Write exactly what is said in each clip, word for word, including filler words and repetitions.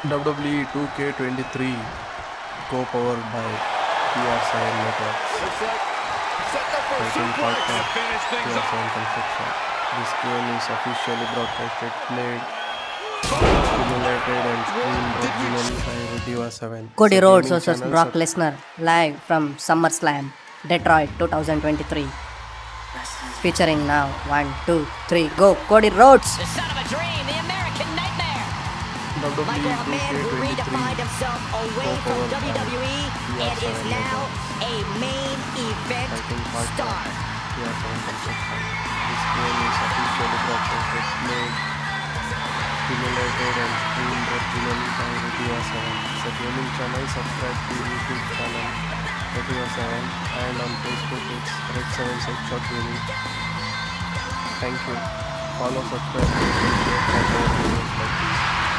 W W E two K twenty-three co-powered by P R seven Networks. Fighting partner P R seven Construction. This game is officially broadcasted, played, stimulated and streamed originally by Radio seven. Cody It's a Rhodes gaming versus channel Brock sub- Lesnar live from SummerSlam, Detroit twenty twenty-three. Featuring now one, two, three, go! Cody Rhodes! The son of a dream, the American nightmare. W W Michael, E a man who redefined himself away from W W E and is now a main event Fighting partner star. P R seven Construction. This game is officially broadcasted, played, stimulated and streamed originally by Radio seven. It's a gaming channel. Subscribe to YouTube channel Radio seven and on Facebook it's Red seven six Shot Gaming. Thank you. Follow, subscribe, and share for more videos like this.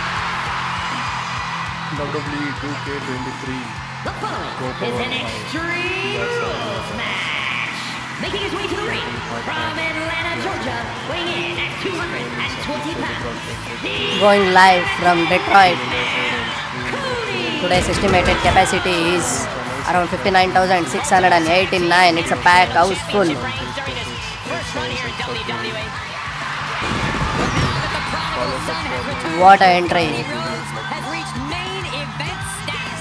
W W E two K twenty-three The following co-powered is an by extreme P R seven rules Networks. match. Making his way to the ring from Atlanta, Georgia, weighing in at two hundred twenty pounds. The Going live from Detroit. Cody Today's estimated capacity is around fifty-nine thousand six hundred eighty-nine. It's a packed house full. Championship reigns during his first run here in W W E. But now that the prodigal son has returned, What a entry. Cody Rhodes has reached main event status.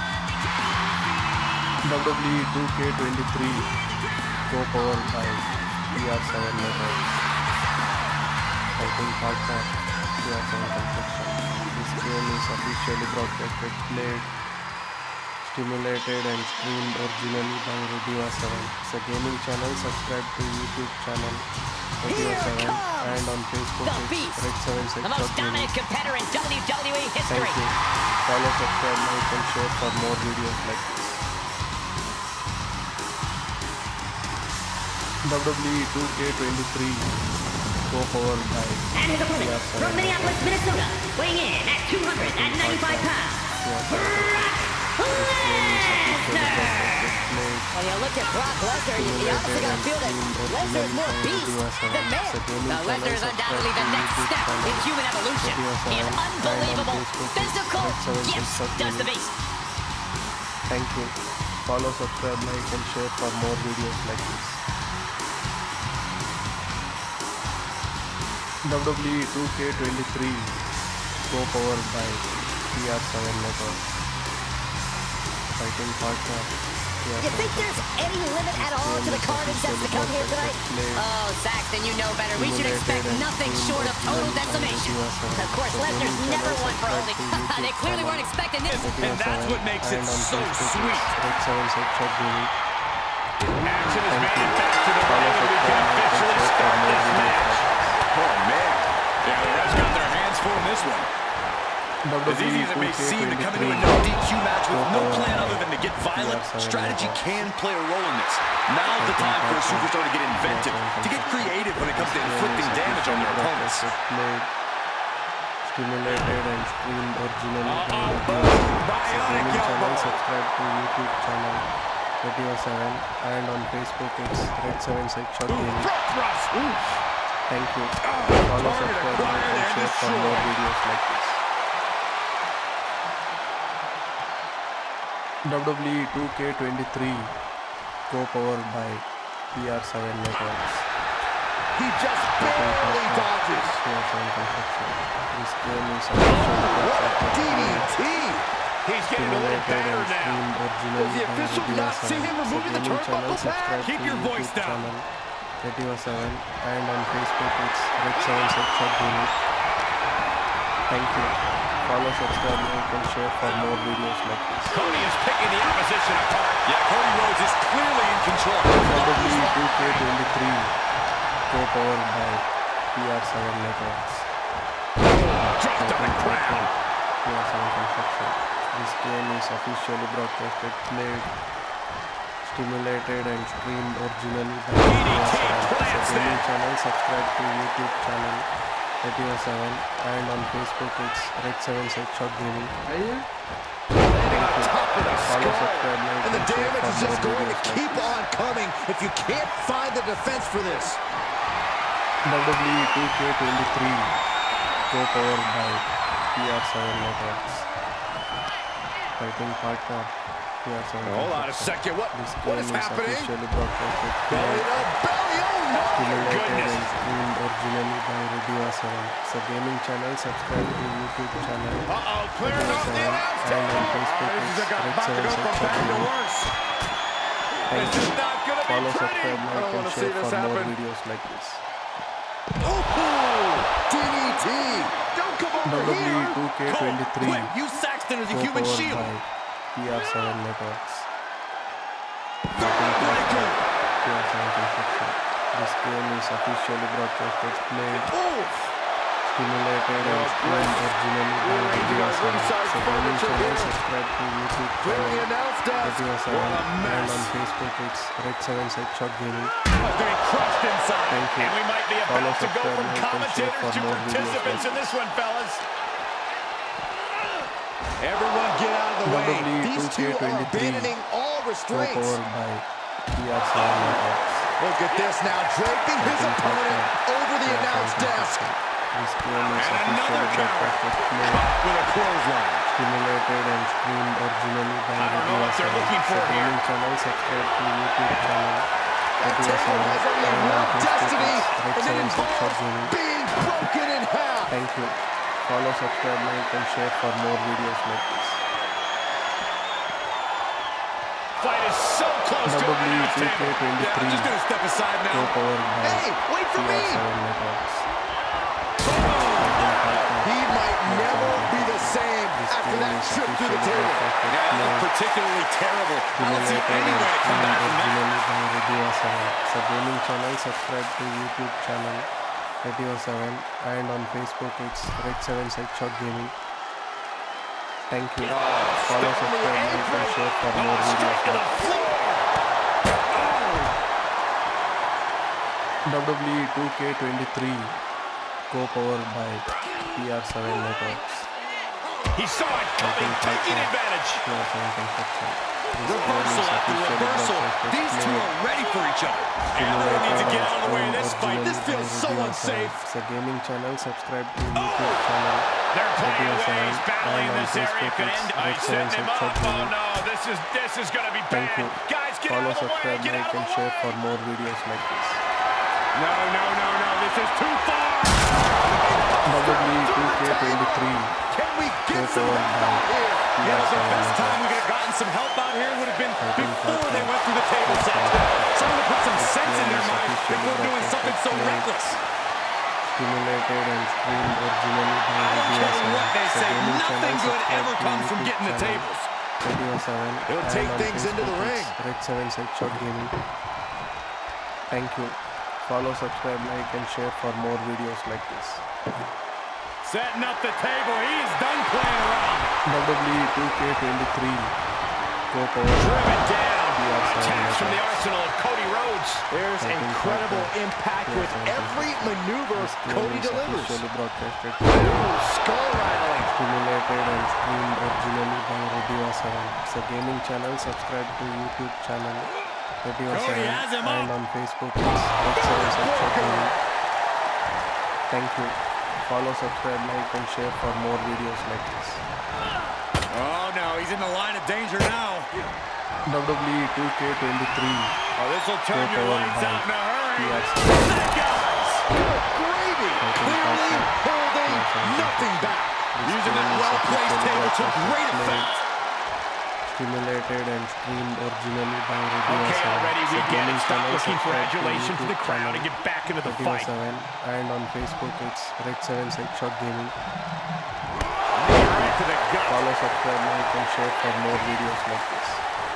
W W E two K twenty-three co-powered by P R seven Networks. Fighting partner P R seven Construction. This game is officially broadcasted, played, stimulated and streamed originally by Radio seven. It's a gaming channel. Subscribe to YouTube channel Radio seven and on Facebook The it's Beast, Red seven six the most Shot Gaming. dominant competitor in W W E Thank history. you. Follow, subscribe, like and share for more videos like this. W W E two K twenty-three co-powered by and his opponent P R from seven Minneapolis, Minnesota, weighing in at two hundred ninety-five pounds. Brock Lesnar. When you look at Brock Lesnar, you, you honestly got to feel that Lesnar's more beast than man. Now, Lesnar is undoubtedly the next step in human evolution. His unbelievable physical gifts does the beast. Thank you. Follow, subscribe, like and share for more videos like this. W W E two K twenty-three co-powered by P R seven Networks. Fighting partner P R You think seven. there's any limit at all to the card and sets to come here tonight? Oh, Saxton, you know better. We should expect nothing short of total decimation. Of course, Lesnar's never one for holding. They clearly weren't expecting this. And that's what makes it And on so Facebook, sweet. it's Red seven six Shot Gaming. Action is Thank you. manufactured to the Follow, ring, and we can subscribe, like and officially share for start more this videos match. like Oh, man. Yeah, the refs got their hands full in this one. this. As easy as it may seem to come into a no D Q match with no plan other than to get violent, strategy can play a role in this. Now's the time for a superstar to get inventive, to get creative when it comes to inflicting damage on their opponents. Played, stimulated and streamed originally by Uh-oh, Radio seven. It's a bionic gaming channel. elbow. Subscribe to YouTube channel Radio seven and on Facebook it's Red seven six Shot Gaming. Front thrust. Ooh. Thank you. Follow, target subscribe, like acquired and and share for more destroyed. videos like this. W W E two K twenty-three co-powered by P R seven Networks. He just barely dodges. P R seven Construction. This game is officially broadcasted, D D T. He's getting a little stimulated better and now. streamed originally Does the by official Radio not see seven. him It's a removing the gaming channel. turnbuckle pad? Subscribe Keep to your YouTube voice down. channel Radio seven and on Facebook it's Red seven six Shot Gaming. Thank you. Follow, subscribe, like and share for more videos like this. Cody is picking the opposition apart. Yeah, Cody Rhodes is clearly in control. W W E two K twenty-three co-powered by P R seven Networks. Dropped on the ground. P R seven Construction. This game is officially broadcasted, played, stimulated and streamed originally by Radio seven. It's a gaming channel. Subscribe to YouTube channel Radio seven and on Facebook it's Red seven six Shot Gaming. Landing on top of the Follow, skull. subscribe, like And the and share damage for is just more going to videos like keep this. on coming if you can't find the defense for this. W W E two K twenty-three co-powered by P P R seven Networks. Fighting partner P R seven. Hold on a second. What, This what game is is happening? officially broadcasted Belly to belly. Oh, no. Stimulated Goodness. and streamed originally by Radio seven. It's a gaming channel. Subscribe to YouTube channel Uh-oh, clearing off the Radio announce seven and on table. Facebook Oh, this is it's about Red to seven go from six bad to seven. worse. Thank This you. is not going to be Follow, pretty. subscribe, I like don't and want to see share this for more happen. videos like this. Oh, D D T. Don't come over W W E here. two K twenty-three. Cole, quick. Use Saxton as a human Co-powered shield. by P R seven Networks. Backbreaker. P R seven Construction. This game is officially broadcasted, played, Oof. stimulated and streamed originally by Radio seven. It's a gaming channel. Subscribe to YouTube Clearly channel announced us. Radio What seven a and mess. on Facebook it's Red seven Side Shot Gaming. Oh, getting crushed inside. Thank you. And we might be Follow, about to go subscribe, from like, and share commentators for to more videos participants like in this one, fellas. Everyone get out of the way. W W E These two are two K twenty-three. abandoning all restraints. Co-powered by P R seven Networks. Look at this now, draping his opponent over the announce desk. This game is And another officially counter. broadcasted, played, Caught with a clothesline. stimulated and streamed originally by I don't know Radio what they're seven. looking It's for a here. gaming channel. Subscribe to YouTube channel That Radio table seven has only and on one Facebook destiny, it's Red and it seven Side Shot involves Gaming. being broken in half. Thank you. Follow, subscribe, like and share for more videos like this. Fight is so close to W W an E announce two K table. Yeah, I'm twenty-three. just going to step aside now. Co-powered by Hey, wait for P R me. seven Networks. He might never be the same after that trip through the table. Yeah, it looked particularly terrible. I don't see any way to come back from that. originally by Radio seven. It's a gaming channel. Subscribe to YouTube channel Radio seven and on Facebook it's Red seven Side Shot Gaming. Thank you. Follow, subscribe, like and share for more Oh, videos. straight to the like floor. W W E two K twenty-three. Co-powered by P R seven Networks. He saw it coming, taking advantage. P R seven Construction. This game Reversal is after officially reversal. broadcasted, These two played, are ready for each other. Everyone needs to get out of the way of this fight. This feels so unsafe. It's a gaming channel. Subscribe to YouTube channel They're playing Radio away. seven He's battling and in on this area. Facebook Could it's end. Oh, Red he's seven setting him Side up. Shot Oh Gaming. no, this is this is gonna be Thank bad. you. Guys, get Follow, out of the way. subscribe, Get like out of and the share way. for more videos like this. No, no, no, no. This is too far. W W E two K twenty-three. Can we get some Co-powered help by out here? P Yeah, R the seven best time we Networks. could have gotten some help out here would have been Fighting before they partner. went through the table, Saxton. Someone to put some sense in their mind before doing something so reckless. Stimulated and streamed originally by I don't Radio care seven. what they It's a say. gaming Nothing channel. good Subscribe ever to comes from YouTube getting the channel tables. Radio seven It'll and take on things into the Facebook ring. it's Red seven Side Shot Gaming. Thank you. Follow, subscribe, like and share for more videos like this. Setting up the table. He is done playing around. W W E two K twenty-three. Co-powered Driven down. P R seven Attacks from the Networks. arsenal of Cody Rhodes. There's Fighting incredible partner. impact P R with seven every Networks. maneuver This game Cody is delivers. officially broadcasted, Ooh, skull rattling. stimulated and streamed originally by Radio seven. It's a gaming channel. Subscribe to YouTube channel Radio Cody seven has him and up. on Facebook it's Red seven Side Shot Gaming. Thank you. Follow, subscribe, like and share for more videos like this. Oh no, he's in the line of danger now. W W E two K twenty-three. Oh, this will turn your Co-powered lights by out in a hurry. P R seven. That guys. Good gravy. Clearly holding nothing back. Using that well-placed table to great effect. Stimulated and streamed originally by Radio Okay, seven. already It's we a get gaming it. Stop channel. looking for Subscribe to adulation from the YouTube crowd channel and get back into the Radio fight. seven and on Facebook it's Red seven Side Shot Gaming. Right to the gut. Follow, subscribe, like and share for more videos like this.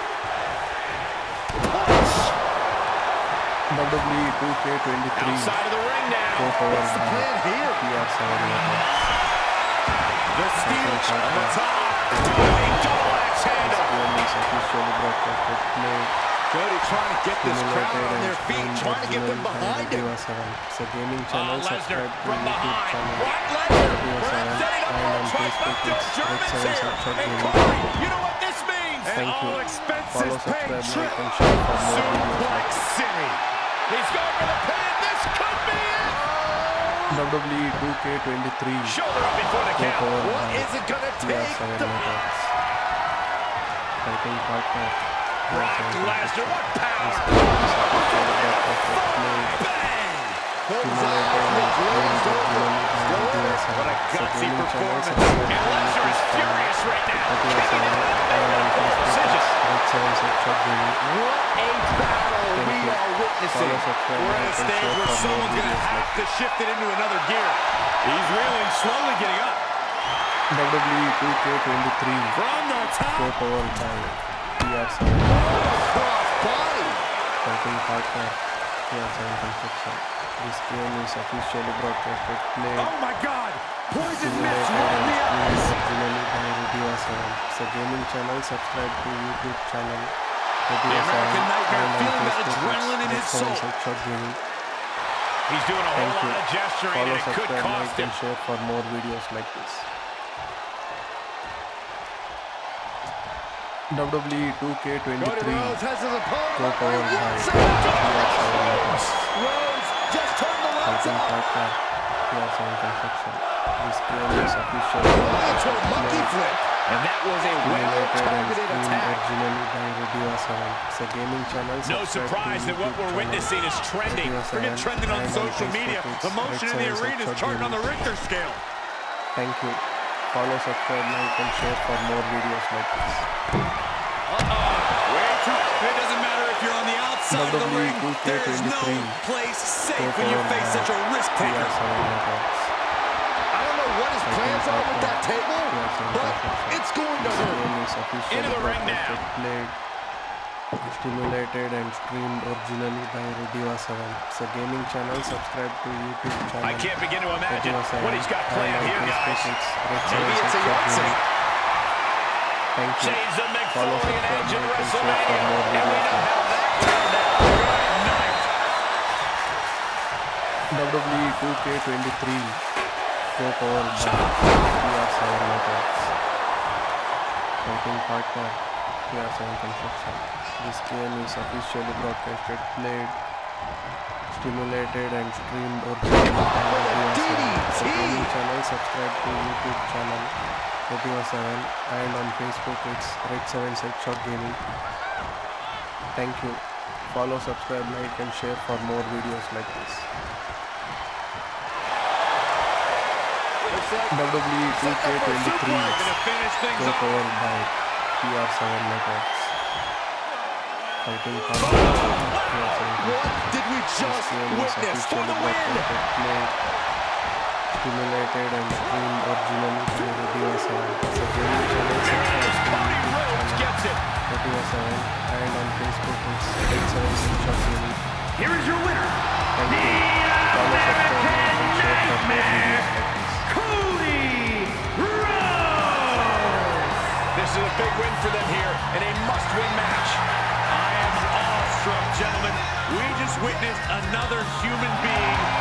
W W E two K twenty-three. Outside of the ring now. Co-powered What's the by plan here? P R seven Networks. The steel Fighting on the partner. top. A double axe handle. Game is officially broadcasted, played, Cody trying to get this crowd stimulated on and their feet, streamed trying to get them originally by behind him. Radio seven. It's a gaming channel. Oh, Lesnar Subscribe to from YouTube behind. channel Brock Lesnar. Radio seven Setting up and for on a Facebook trifecta. it's Red German's seven here. Side Shot And Gaming. Cody, you know what this means? Thank and you. all expenses Follow, paid subscribe, trip. like and share for more videos Suplex like this. City. He's going for the pin. This could be it. W W E two K twenty-three. Shoulder up before the count. What is it gonna take? The fighting partner. Brock Lesnar, what power! What a gutsy performance. And Lesnar is furious right now. Decision. What a battle we are witnessing. We're at a stage where someone's going to have to shift it into another gear. He's reeling, slowly getting up. W W E two K twenty-three. From the top. Go power by P R seven. Cross-body. Fighting partner. P R seven Construction. This game is officially broadcasted, played, Oh my God! Poison Mitch simulated right in the and eyes. streamed originally by Radio seven. It's a gaming channel. Subscribe to YouTube channel. The American Nightmare feeling that adrenaline in his soul. Shot Gaming. He's doing a whole Thank you. lot of gesturing, Follow, and it could subscribe, cost like, him. and share for more videos like this. W W E two K Cody twenty-three. Rhodes has his opponent. Go power right by inside. P R seven. Rhodes just turned the lights Fighting off. partner. P R seven Construction. This game is officially Into a monkey played, flip. And that was a simulated and well-targeted streamed attack. originally by Radio seven. It's a gaming channel. No Subscribe to surprise that what YouTube we're channel. witnessing is trending. Radio Forget seven trending on and social Facebook, media. it's The motion in the Red arena is Seven charting on the Gaming. Richter scale. Thank you. Follow, subscribe, like, and share for more videos like this. Way too. It doesn't matter if you're on the outside of the W W E ring. two K There's no twenty-three. place safe Go when you power face by such a risk P R taker. seven Networks. I don't know what his plans are with that table, but it's going to This hurt. game is officially Into the ring broadcasted, now. played, stimulated and streamed originally by Radio seven. It's a gaming channel. Subscribe to YouTube channel. I can't begin to imagine Radio seven what he's got and planned on here, Facebook, guys. it's Red Maybe Seven it's a Shot Yahtzee. Gaming. Thank you. Shades of Follow, McFoley and subscribe, Edge in like, and share for WrestleMania. more And we videos. know how that turned out. Good night. W W E two K twenty-three. Go power by P R seven Networks. Fighting partner. P R seven Construction. This game is officially broadcasted, played, stimulated and streamed originally by Radio seven. It's a gaming channel. Subscribe to YouTube channel Radio seven and on Facebook it's Red seven Shot Gaming. Thank you. Follow, subscribe, like and share for more videos like this. W W E two K twenty-three. Gonna finish things Go off. powered by P R seven Networks. Fighting partner. P R seven What did we This just game is witness for officially the win? broadcasted, played, stimulated and streamed originally by Radio seven. It's a gaming channel. Subscribe to Cody YouTube Rhodes channel gets it. Radio seven and on Facebook it's Red seven Shot Gaming. Here is your winner, Thank you. Follow, subscribe, like and share for more videos like this. Cody Rhodes! This is a big win for them here in a must-win match. I am awestruck, gentlemen. We just witnessed another human being